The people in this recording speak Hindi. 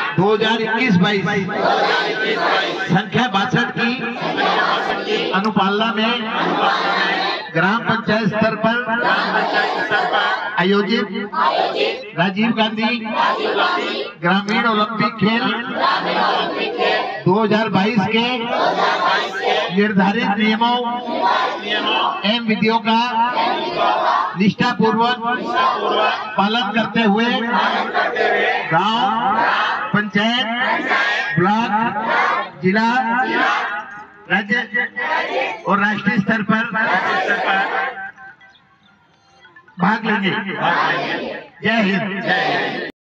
2021-22 संख्या 62 की अनुपालना में ग्राम पंचायत स्तर पर आयोजित राजीव गांधी ग्रामीण ओलंपिक खेल 2022 के निर्धारित नियमों एवं विधियों का निष्ठापूर्वक पालन करते हुए गांव, पंचायत, ब्लॉक, जिला, राज्य और राष्ट्रीय स्तर पर भाग लेंगे। जय हिंद।